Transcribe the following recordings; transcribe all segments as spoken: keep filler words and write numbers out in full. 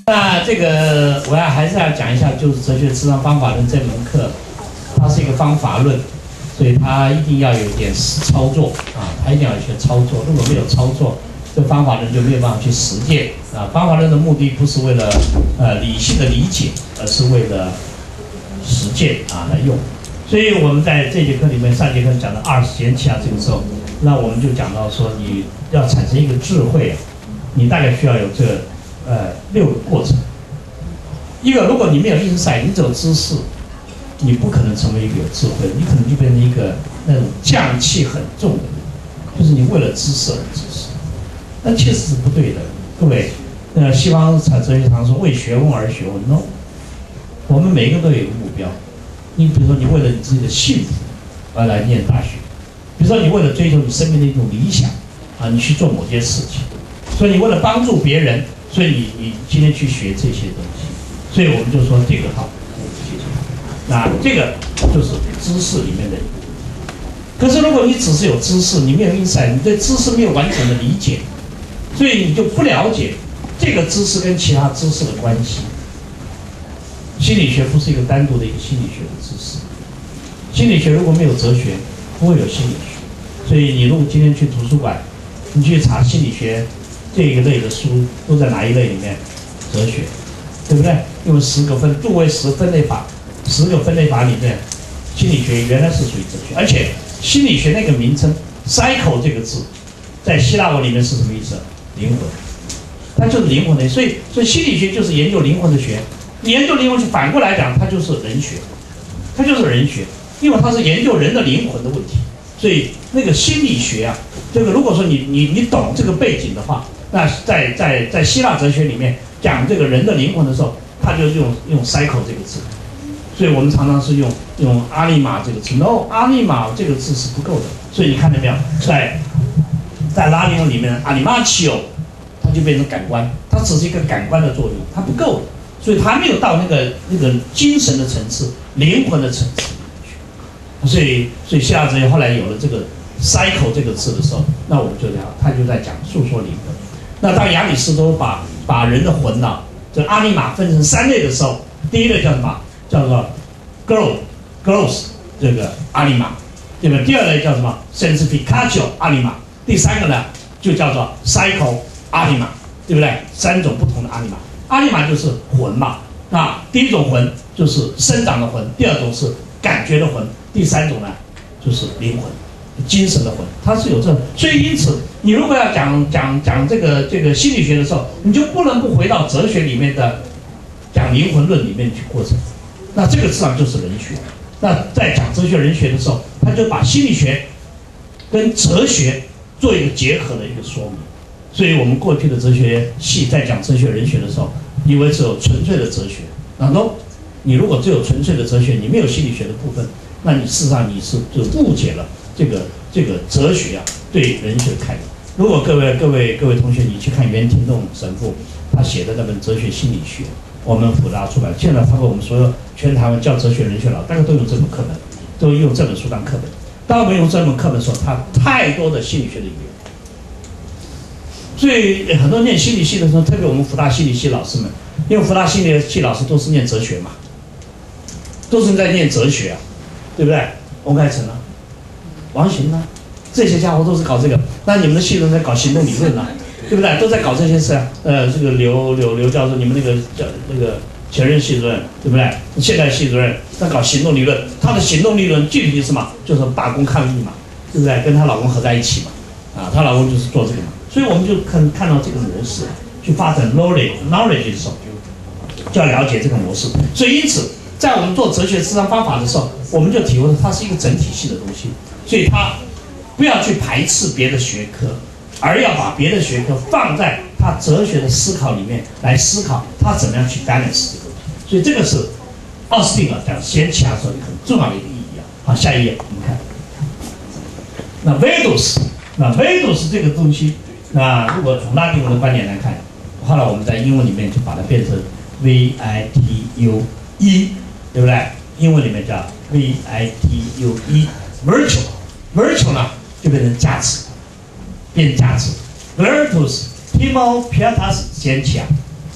那这个我要还是要讲一下，就是哲学智商方法论这门课，它是一个方法论，所以它一定要有一点操作啊，它一定要有一些操作。如果没有操作，这方法论就没有办法去实践啊。方法论的目的不是为了呃理性的理解，而是为了实践啊来用。所以我们在这节课里面，上节课讲的二十贤妻啊，这个时候，那我们就讲到说，你要产生一个智慧啊，你大概需要有这呃六个过程。一个，如果你没有 insight， 你只有知识，你不可能成为一个有智慧的，你可能就变成一个那种匠气很重的人，就是你为了知识而知识，那确实是不对的。各位，呃，西方哲学常说为学问而学问 ，no， 我们每一个都有一个目标。你比如说，你为了你自己的幸福而来念大学，比如说你为了追求你生命的一种理想啊，你去做某件事情，所以你为了帮助别人，所以你你今天去学这些东西，所以我们就说这个好，那这个就是知识里面的。可是如果你只是有知识，你没有 insight， 你对知识没有完整的理解，所以你就不了解这个知识跟其他知识的关系。心理学不是一个单独的一个心理学的知识，心理学如果没有哲学，不会有心理学。所以你如果今天去图书馆，你去查心理学这一类的书，都在哪一类里面？哲学，对不对？用十个分杜威十分类法，十个分类法里面，心理学原来是属于哲学，而且心理学那个名称 psycho 这个字，在希腊文里面是什么意思？灵魂，它就是灵魂的，所以所以心理学就是研究灵魂的学。研究灵魂学反过来讲，它就是人学，它就是人学，因为它是研究人的灵魂的问题。所以那个心理学啊，这个如果说你你你懂这个背景的话，那在在在希腊哲学里面讲这个人的灵魂的时候，他就用用 psycho 这个字。所以我们常常是用用阿利玛这个字 ，no， 阿利玛这个字是不够的。所以你看到没有，在在拉丁文里面，阿里马奇欧，它就变成感官，它只是一个感官的作用，它不够的。所以他没有到那个那个精神的层次、灵魂的层次里面去。所以，所以希腊哲学后来有了这个 psycho 这个字的时候，那我们就讲，他就在讲诉说灵魂。那当亚里士多把把人的魂呐、啊，这阿尼玛分成三类的时候，第一类叫什么？叫做 grow gross 这个阿尼玛，对吧？第二类叫什么 sensificatio 阿尼玛，第三个呢就叫做 psycho 阿尼玛，对不对？三种不同的阿尼玛。阿尼玛就是魂嘛，那第一种魂就是生长的魂，第二种是感觉的魂，第三种呢就是灵魂、精神的魂，它是有这，所以因此你如果要讲讲讲这个这个心理学的时候，你就不能不回到哲学里面的讲灵魂论里面去过程，那这个实际上就是人学。那在讲哲学人学的时候，他就把心理学跟哲学做一个结合的一个说明。所以我们过去的哲学系在讲哲学人学的时候，以为只有纯粹的哲学，那 no， 你如果只有纯粹的哲学，你没有心理学的部分，那你事实上你是就误解了这个这个哲学啊对人学的看法。如果各位各位各位同学，你去看袁廷栋神父他写的那本《哲学心理学》，我们辅大出版，现在包括我们所有全台湾教哲学人学老，大概都用这本课本，都用这本书当课本。当我们用这本课本的时候，它太多的心理学的语言。所以很多念心理系的时候，特别我们福大心理系老师们，因为福大心理系老师都是念哲学嘛，都是在念哲学啊，对不对？翁开成啊，王行啊，这些家伙都是搞这个。那你们的系都在搞行动理论啊，对不对？都在搞这些事啊。呃，这个刘刘刘教授，你们那个教那个前任系主任，对不对？现在系主任在搞行动理论，他的行动理论具体是什么？就是罢工抗议嘛，对不对？跟她老公合在一起嘛，啊，她老公就是做这个嘛。所以我们就看看到这个模式，去发展 knowledge knowledge 的时候，就要了解这个模式。所以因此，在我们做哲学智商方法的时候，我们就体会到它是一个整体性的东西。所以它不要去排斥别的学科，而要把别的学科放在它哲学的思考里面来思考它怎么样去 balance 这个东西。所以这个是奥斯汀啊讲贤妻啊时候很重要的一个意义啊。好，下一页我们看，那 Vedus， 那 Vedus 这个东西。那如果从拉丁文的观点来看，后来我们在英文里面就把它变成 V I T U E， 对不对？英文里面叫 V I T U E，virtue， virtue 呢就变成价值，变价值 ，virtus timo pietas 贤妻啊。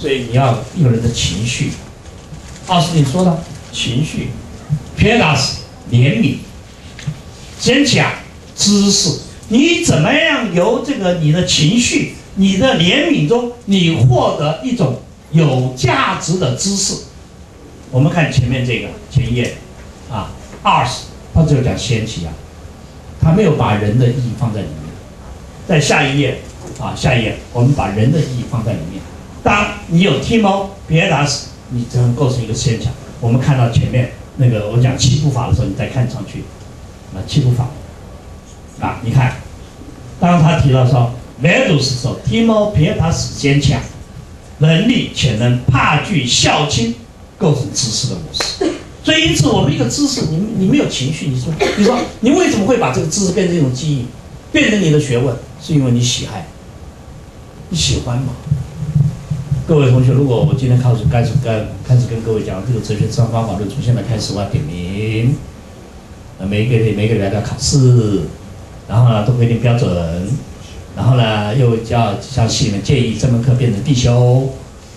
所以你要有人的情绪。奥斯汀说的情绪 ，Pietas 怜悯、坚强、知识，你怎么样由这个你的情绪、你的怜悯中，你获得一种有价值的知识。我们看前面这个前一页啊 ，Ars 他只有讲先期啊，他没有把人的意义放在里面。在下一页啊，下一页我们把人的意义放在里面。当你有 Timo Pietas， 你才能构成一个现象。我们看到前面那个我讲七步法的时候，你再看上去，啊，七步法啊，你看，当他提到说 Vedus 的时候 ，Timo Pietas 坚强、能力、潜能、怕惧、孝亲，构成知识的模式。所以，因此我们一个知识，你你没有情绪，你说你说你为什么会把这个知识变成一种记忆，变成你的学问？是因为你喜爱，你喜欢嘛？各位同学，如果我今天开始开始跟开始跟各位讲这个哲学智商方法论，从现在开始我要点名，呃，每一个每一个礼拜都要考试，然后呢都规定标准，然后呢又叫向系里面建议这门课变成必修，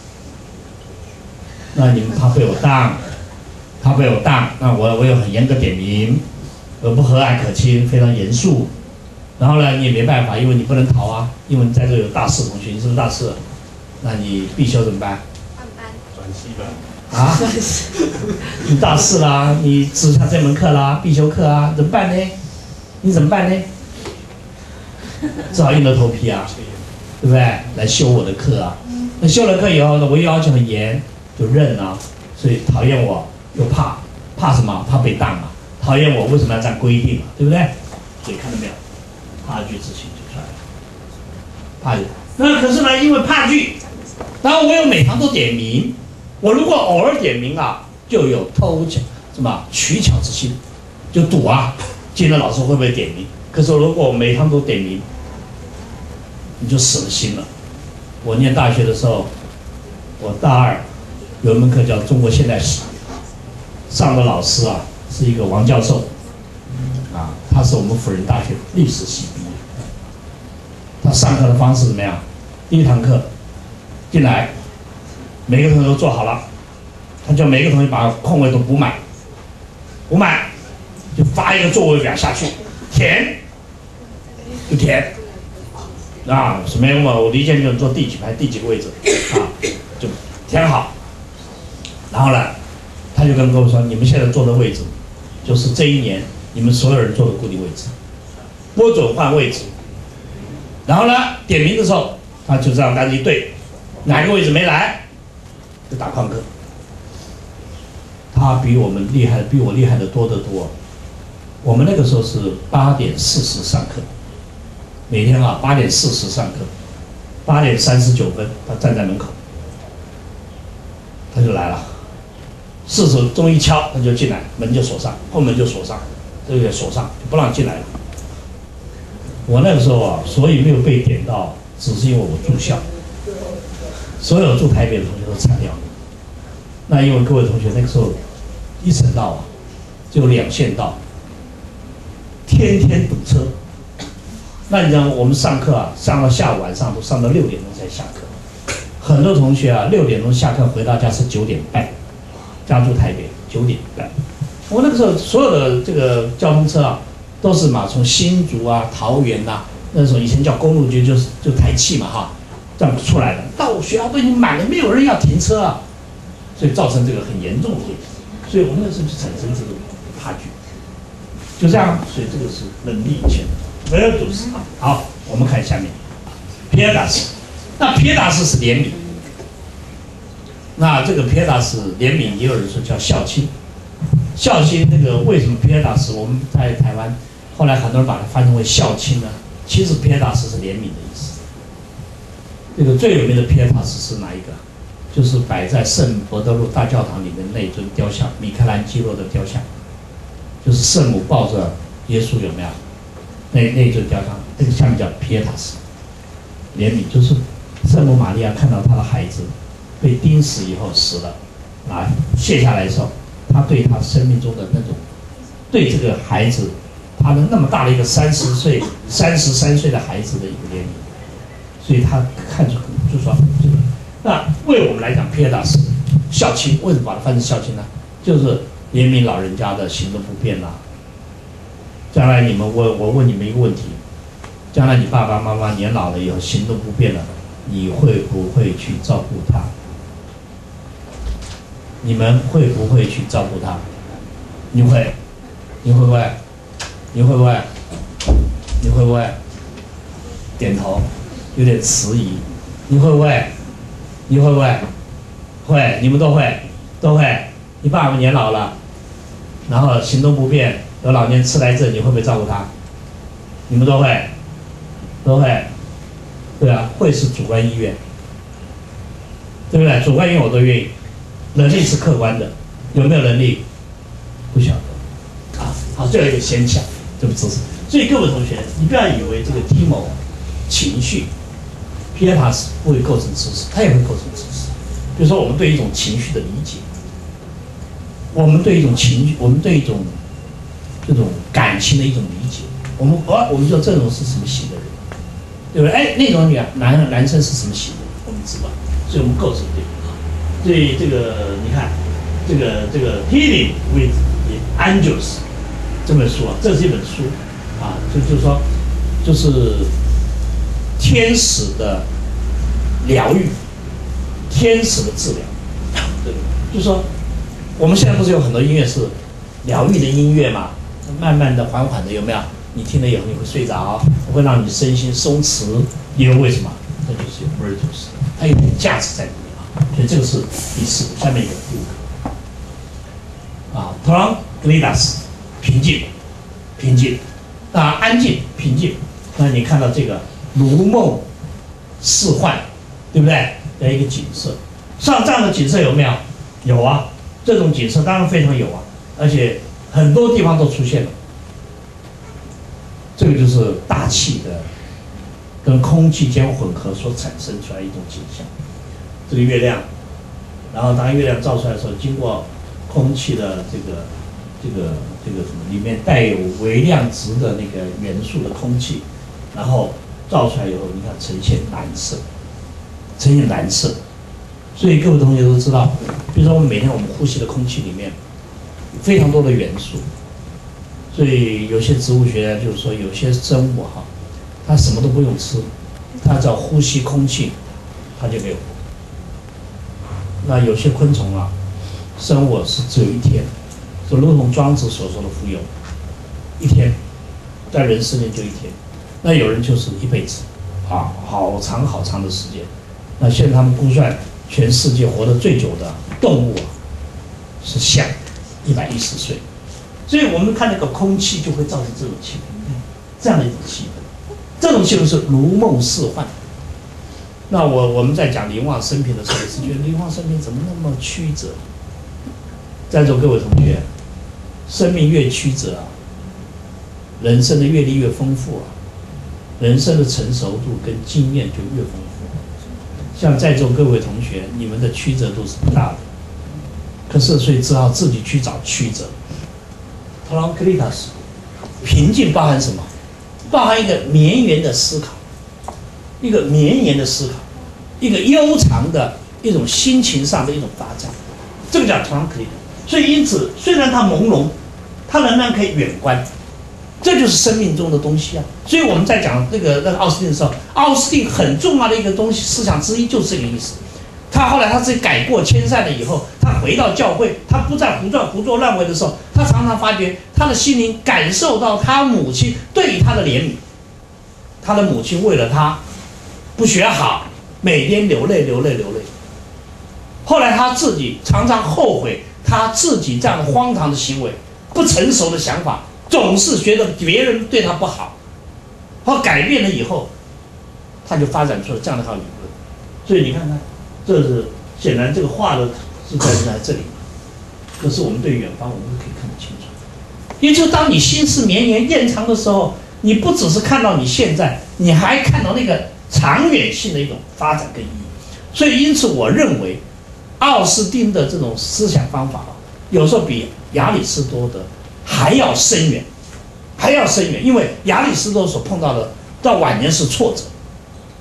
那你们怕被我当，怕被我当，那我我有很严格点名，我不和蔼可亲，非常严肃，然后呢你也没办法，因为你不能逃啊，因为你在这有大四同学，你是不是大四？那你必修怎么办？ 换班， 转系班。 啊？你大四啦，你只下这门课啦，必修课啊，怎么办呢？你怎么办呢？只好硬着头皮啊，对不对？来修我的课啊。那修了课以后呢，我又要求很严，就认啊。所以讨厌我又怕，怕什么？怕被当嘛。讨厌我为什么要这样规定嘛？对不对？所以看到没有？怕惧之心就出来了。怕惧。那可是呢，因为怕惧。然后我有每堂都点名，我如果偶尔点名啊，就有偷巧什么取巧之心，就赌啊，今天老师会不会点名？可是如果我每堂都点名，你就死了心了。我念大学的时候，我大二有一门课叫中国现代史，上的老师啊是一个王教授，啊，他是我们辅仁大学历史系毕业，他上课的方式怎么样？第一堂课。进来，每个同学都坐好了，他叫每个同学把空位都补满，补满就发一个座位表下去，填就填，啊，什么嘛？我理解就是坐第几排第几个位置啊，就填好。然后呢，他就跟各位说，你们现在坐的位置，就是这一年你们所有人坐的固定位置，不准换位置。然后呢，点名的时候，他就这样大家一对。哪个位置没来，就打旷课。他比我们厉害，比我厉害的多得多。我们那个时候是八点四十上课，每天啊八点四十上课，八点三十九分他站在门口，他就来了。四十钟一敲，他就进来，门就锁上，后门就锁上，这个锁上就不让进来了。我那个时候啊，所以没有被点到，只是因为我住校。所有住台北的同学都惨掉了。那因为各位同学那个时候一省道啊，只有两线道，天天堵车。那你知道我们上课啊，上到下午晚上都上到六点钟才下课。很多同学啊，六点钟下课回到家是九点半，家住台北九点半。我那个时候所有的这个交通车啊，都是嘛从新竹啊、桃园呐，那时候以前叫公路局，就是就台汽嘛哈。这样出来的，到学校都已经满了，没有人要停车啊，所以造成这个很严重的问题。所以我们那时候就产生这个差距，就这样。所以这个是能力潜能 ，Vedus 啊。好，我们看下面 ，Pietas， 那 Pietas 是怜悯，那这个 Pietas 怜悯，也有人说叫孝亲。孝亲这个为什么 Pietas 我们在台湾后来很多人把它翻译为孝亲呢？其实 Pietas 是怜悯的意思。这个最有名的 Pietas 是哪一个？就是摆在圣伯多禄大教堂里面那一尊雕像，米开朗基罗的雕像，就是圣母抱着耶稣，有没有？那那一尊雕像，那个下面叫 Pietas， 怜悯，就是圣母玛利亚看到她的孩子被钉死以后死了，啊，卸下来的时候，她对她生命中的那种，对这个孩子，他的那么大的一个三十岁、三十三岁的孩子的一个怜悯。所以他看出就说这个那为我们来讲 pietas 孝亲，为什么把它翻成孝亲呢？就是怜悯老人家的行动不便啦、啊。将来你们问我问你们一个问题：将来你爸爸妈妈年老了以后行动不便了，你会不会去照顾他？你们会不会去照顾他？你会？你会不会？你会不会？你会不会？点头，有点迟疑。你会不会？你会不会？会，你们都会，都会。你爸爸年老了，然后行动不便，有老年痴呆症，你会不会照顾他？你们都会，都会。对啊，会是主观意愿，对不对？主观意愿我都愿意，能力是客观的，有没有能力？不晓得。啊，好，最后一个先想，这不知识。所以各位同学，你不要以为这个 Timo 情绪 pietas 不会构成知识，它也会构成知识。比如说，我们对一种情绪的理解，我们对一种情绪，我们对一种这种感情的一种理解，我们哦，我们说这种是什么型的人，对不对？哎，那种女男男生是什么型的，我们知道，所以我们构成这个。所以这个你看，这个这个 Healing with Angels 这本书啊，这是一本书啊，就就是说，就是天使的疗愈。天使的治疗，对，就是说，我们现在不是有很多音乐是疗愈的音乐嘛？慢慢的、缓缓的，有没有？你听了以后你会睡着，会让你身心松弛，因为为什么？这就是有 virtues， 它有点价值在里面啊。所以这个是第四个，下面一个第五个啊 tranquilitas 平静，平静，啊，安静，平静。那你看到这个如梦似幻，对不对？的一个景色，像这样的景色有没有？有啊，这种景色当然非常有啊，而且很多地方都出现了。这个就是大气的跟空气间混合所产生出来一种景象。这个月亮，然后当月亮照出来的时候，经过空气的这个这个这个什么里面带有微量值的那个元素的空气，然后照出来以后，你看呈现蓝色。呈现蓝色，所以各位同学都知道，比如说我们每天我们呼吸的空气里面非常多的元素，所以有些植物学就是说，有些生物哈，它什么都不用吃，它只要呼吸空气，它就没有活。那有些昆虫啊，生物是只有一天，就如同庄子所说的浮游，一天，在人世间就一天。那有人就是一辈子，啊，好长好长的时间。那现在他们估算，全世界活得最久的动物啊，是象，一百一十岁。所以我们看那个空气，就会造成这种气氛，这样的一种气氛。这种气氛是如梦似幻。那我我们在讲林旺生平的时候，也是觉得林旺生平怎么那么曲折？在座各位同学，生命越曲折啊，人生的阅历越丰富啊，人生的成熟度跟经验就越丰富。像在座各位同学，你们的曲折度是不大的，可是所以只好自己去找曲折。tranquilitas 平静包含什么？包含一个绵延的思考，一个绵延的思考，一个悠长的一种心情上的一种发展，这个叫 tranquilitas。所以因此，虽然它朦胧，它仍然可以远观。这就是生命中的东西啊！所以我们在讲这个那个奥斯汀的时候，奥斯汀很重要的一个东西思想之一就是这个意思。他后来他自己改过迁善了以后，他回到教会，他不再胡乱胡作乱为的时候，他常常发觉他的心灵感受到他母亲对他的怜悯。他的母亲为了他不学好，每天流泪流泪流泪。后来他自己常常后悔他自己这样的荒唐的行为、不成熟的想法。总是觉得别人对他不好，他改变了以后，他就发展出了这样的一套理论。所以你看看，这是显然这个画的是在在这里，可是我们对远方我们可以看得清楚。也就是当你心思绵延延长的时候，你不只是看到你现在，你还看到那个长远性的一种发展跟意义。所以因此我认为，奥斯汀的这种思想方法有时候比亚里士多德还要深远，还要深远，因为亚里士多德所碰到的到晚年是挫折，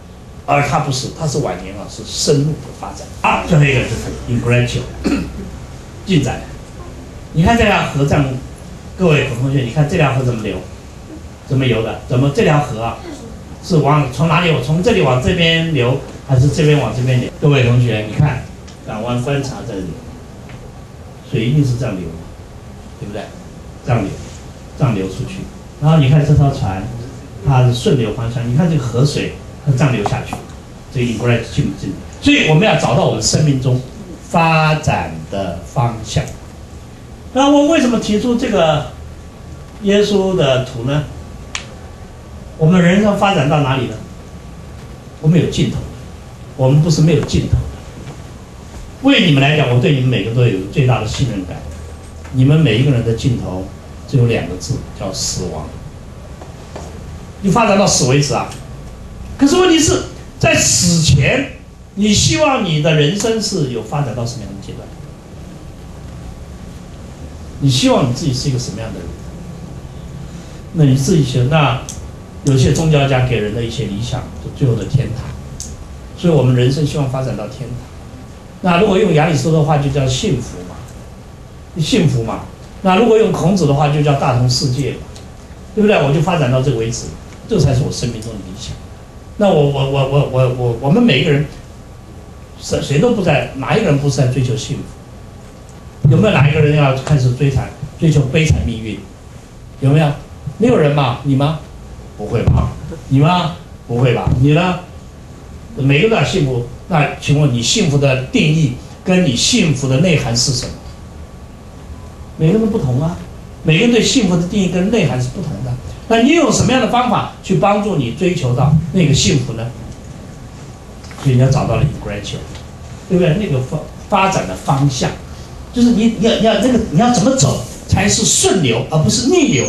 而它不是，它是晚年啊，是深入的发展。啊，最后一个就是 ingratio 进展。你看这条河这样，各位同学，你看这条河怎么流？怎么游的？怎么这条河啊，是往从哪里流？从这里往这边流，还是这边往这边流？各位同学，你看，港湾观察这里，水一定是这样流的，对不对？这样流，这样流出去。然后你看这艘船，它是顺流方向。你看这个河水，它这样流下去，这个 ingratio 进不进？所以我们要找到我们生命中发展的方向。那我为什么提出这个耶稣的图呢？我们人生发展到哪里呢？我们有尽头，我们不是没有尽头的。为你们来讲，我对你们每个都有最大的信任感。你们每一个人的尽头只有两个字，叫死亡。你发展到死为止啊！可是问题是在死前，你希望你的人生是有发展到什么样的阶段？你希望你自己是一个什么样的人？那你自己想，那有些宗教家给人的一些理想，就最后的天堂。所以我们人生希望发展到天堂。那如果用亚里士多德的话，就叫幸福嘛，幸福嘛。那如果用孔子的话，就叫大同世界嘛，对不对？我就发展到这个为止，这才是我生命中的理想。那我我我我我我我们每一个人，谁谁都不在，哪一个人不是在追求幸福？有没有哪一个人要开始追惨追求悲惨命运？有没有？没有人嘛？你吗？不会吧？你吗？不会吧？你呢？每个人都要幸福。那请问你幸福的定义跟你幸福的内涵是什么？每个人不同啊，每个人对幸福的定义跟内涵是不同的。那你用什么样的方法去帮助你追求到那个幸福呢？所以你要找到了 ingratio， 对不对？那个发发展的方向，就是你你要你要那个你要怎么走才是顺流，而不是逆流。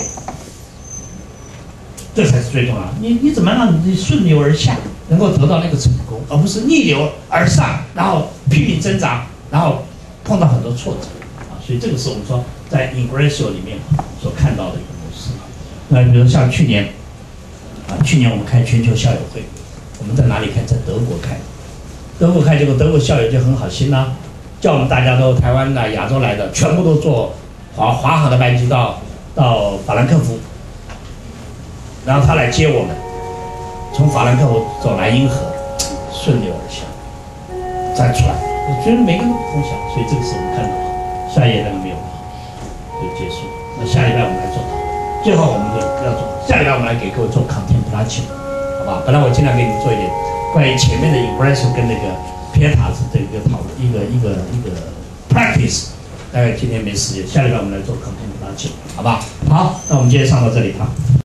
这才是最重要的。你你怎么让你顺流而下，能够得到那个成功，而不是逆流而上，然后拼命挣扎，然后碰到很多挫折啊！所以这个是我们说在 ingratio 里面所看到的一个模式。那比如像去年啊，去年我们开全球校友会，我们在哪里开？在德国开。德国开，结果德国校友就很好心啦、啊，叫我们大家都台湾来、亚洲来的，全部都坐华华航的班机到到法兰克福。然后他来接我们，从法兰克福走莱茵河，顺流而下，站出来。我觉得每个人都不同想，所以这个是我们看到下一页那个没有就结束。那下礼拜我们来做，最后我们就要做下礼拜我们来给各位做 contemplatio， 好吧？本来我尽量给你们做一点关于前面的 ingratio 跟那个 pietas 这个讨论，一个一个一个 practice。大概今天没时间，下礼拜我们来做 contemplatio， 好吧？好，那我们今天上到这里哈。